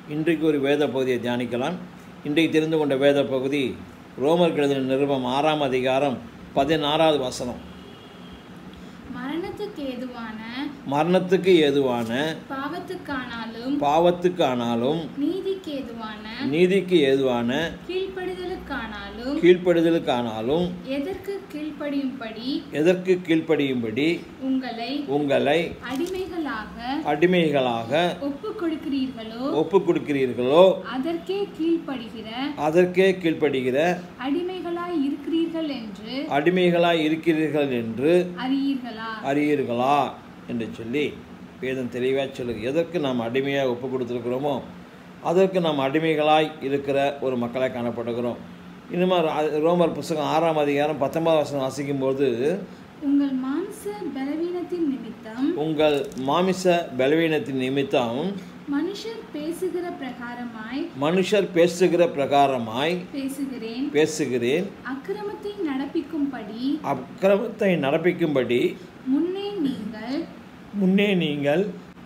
இன்றைக்கு ஒரு வேத பகுதியை தியானிக்கலாம். இன்றைக்கு தெரிந்து கொண்ட வேத பகுதி ரோமர் எழுதின நிருபம் 6ஆம் அதிகாரம் 16வது வசனம். மரணத்துக்கு ஏதுவான பாவத்துக்கானாலும் நீதிக்கு ஏதுவான கீழ்ப்படிதலுக்கானாலும் எதற்கு கீழ்ப்படியும்படி உங்களை அடிமைகளாக ஒப்புக் கொடுக்கிறீர்களோ அதற்கே கீழ்ப்படுகிற அடிமைகளாய் இருக்கிறீர்கள் என்று அறியீர்களா என்று சொல்லி வேதம் தெளிவாக சொல்லுது. எதற்கு நாம் அடிமையாக ஒப்பு கொடுத்துருக்கிறோமோ அதற்கு நாம் அடிமைகளாய் இருக்கிற ஒரு மக்களாக காணப்படுகிறோம். இன்னுமா ரோமர் புத்தகம் 6ஆம் அதிகாரம் 19வது வசனம் வாசிக்கும்போது, உங்கள் மாமிச பலவீனத்தின் நிமித்தம் மனுஷர் பேசுகிற பிரகாரமாய் பேசுகிறேன். அக்கிரமத்தை நடப்பிக்கும்படி முன்னே நீங்கள்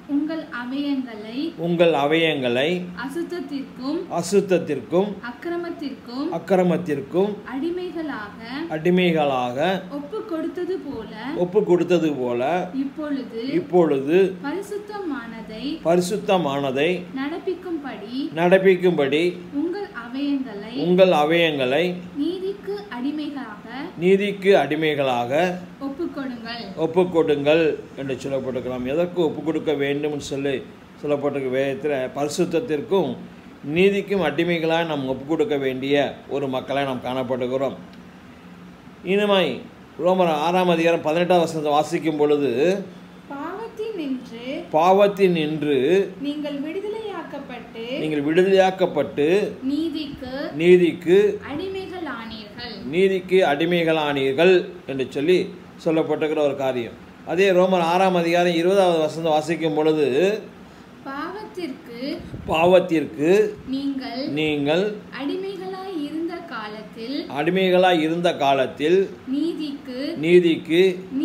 உங்கள் அவயங்களை அசுத்தத்திற்கும் அக்கிரமத்திற்கும் அடிமைகளாக ஒப்பு கொடுத்தது போல இப்பொழுது பரிசுத்தமானதை நடப்பிக்கும்படி உங்கள் அவயங்களை நீதிக்கு அடிமைகளாக ஒப்புக்கொடுங்கள் என்று சொல்லப்பட்டிருக்கலாம். எதற்கு ஒப்பு கொடுக்க வேண்டும் சொல்லி சொல்லப்பட்டிருக்க வேதத்தில் பரிசுத்தத்திற்கும் நீதிக்கும் அடிமைகளாக நாம் ஒப்பு கொடுக்க வேண்டிய ஒரு மக்களை நாம் காணப்படுகிறோம். இனிமாய் ரோமர் 6ஆம் அதிகாரம் 18வது வசனத்தை வாசிக்கும் பொழுது, பாவத்தின் நின்று நீங்கள் விடுதலையாக்கப்பட்டு நீதிக்கு அடிமைகளானீர்கள் என்று சொல்லி சொல்லப்பட்டிருக்கிற ஒரு காரியம். அதே ரோமர் 6ஆம் அதிகாரம் 20வது வசனம் வாசிக்கும் பொழுது, பாவத்திற்கு நீங்கள் அடிமைகளாய் இருந்த காலத்தில் நீதிக்கு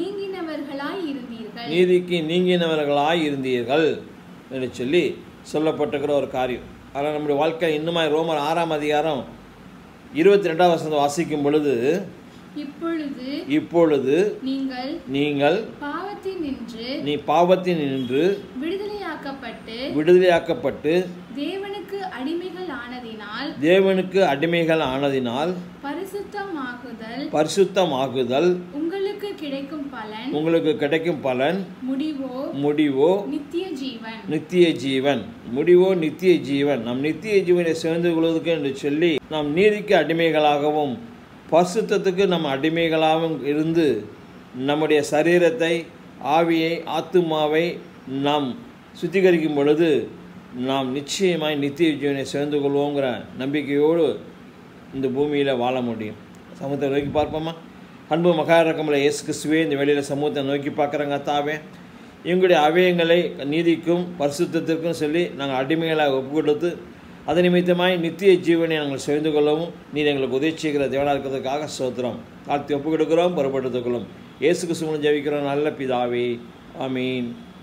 நீங்கினவர்களாய் இருந்தீர்கள் என்று சொல்லி சொல்லப்பட்டிருக்கிற ஒரு காரியம். அதனால் நம்முடைய வாழ்க்கை இன்னுமாய் ரோமர் 6ஆம் அதிகாரம் 22வது வசனம் வாசிக்கும் பொழுது, இப்பொழுது நீங்கள் பாவத்தின் நின்று விடுதலையாக்கப்பட்டு தேவனுக்கு அடிமைகள் ஆனதினால் பரிசுத்தமாகுதல் உங்களுக்கு கிடைக்கும் பலன் முடிவோ நித்திய ஜீவன். நம் நித்திய ஜீவனை சேர்ந்து கொள்வதற்கு என்று சொல்லி நாம் நீதிக்கு அடிமைகளாகவும் பரிசுத்தத்துக்கு நம்ம அடிமைகளாகவும் இருந்து நம்முடைய சரீரத்தை, ஆவியை, ஆத்துமாவை நாம் சுத்திகரிக்கும் பொழுது நாம் நிச்சயமாய் நித்திய ஜீவனை சேர்ந்து கொள்வோங்கிற நம்பிக்கையோடு இந்த பூமியில் வாழ முடியும். சமூகத்தை நோக்கி பார்ப்போமா? அன்பு மகாரகமில் இயேசு கிறிஸ்துவே, இந்த வேளையில் சமூகத்தை நோக்கி பார்க்குறாங்க. தாவே, எங்களுடைய அவயங்களை நீதிக்கும் பரிசுத்தத்திற்கும் சொல்லி நாங்கள் அடிமைகளாக ஒப்பு கொடுத்து அது நிமித்தமாய் நித்திய ஜீவனை நாங்கள் சேர்ந்து கொள்ளவும் நீர் எங்களுக்கு உதவி செய்கிற தேவனாக இருக்கிறதுக்காக ஸ்தோத்திரம். தாழ்த்தி ஒப்பு கொடுக்கிறோம், பொறுப்படுத்திக் கொள்ளும். இயேசு கிறிஸ்துவின் ஜெபிக்கிறோம் நல்ல பிதாவே, ஆமீன்.